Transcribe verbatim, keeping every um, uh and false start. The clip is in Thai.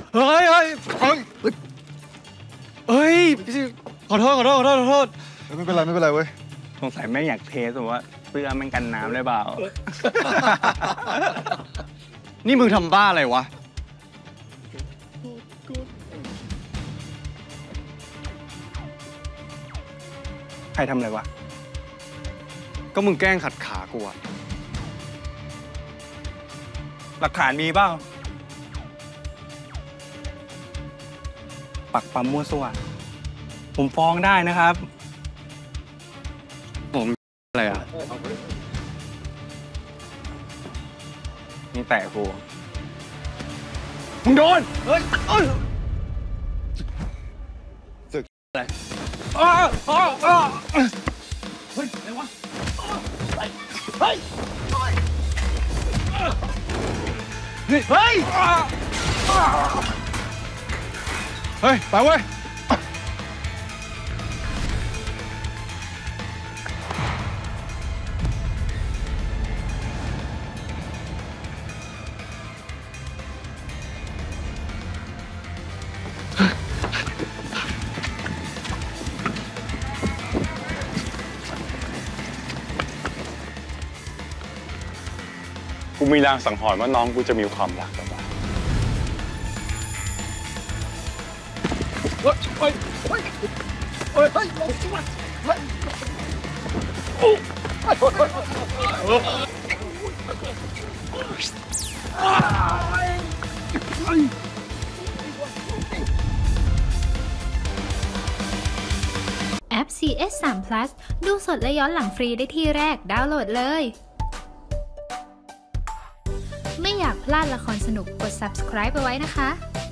เฮ้ยเฮ้ยเฮ้ยเฮ้ยขอโทษขอโทษขอโทษขอโทษไม่เป็นไรไม่เป็นไรเว้ยสงสัยแม่อยากเทสว่าเสื้อมันกันน้ำเลยเปล่านี่มึงทำบ้าอะไรวะใครทำอะไรวะก็มึงแกล้งขัดขากูอะหลักฐานมีเปล่าปักปั๊มมั่วซั่วผมฟ้องได้นะครับผมอะไรอ่ะนี่แต่กูมึงโดนเฮ้ยเอ้ยสึกอะไรอ้าอ้าอ้าเฮ้ยอะไรวะเฮ้ยเฮ้ยเฮ้ยเฮ้ยเฮ้ยไปเว้ยกูมีรางสังหรณ์ว่าน้องกูจะมีความรักกับมันเฮ้ยเฮ้ยเฮ้ยเฮ้ยเฮ้ยลงสิวะเฮ้ยโอ้เฮ้ยเฮ้ยเฮ้ยแอป ซี เอส สาม พลัส ดูสดและย้อนหลังฟรีได้ที่แรกดาวน์โหลดเลยไม่อยากพลาดละครสนุกกด ซับสไครบ์ ไปไว้นะคะ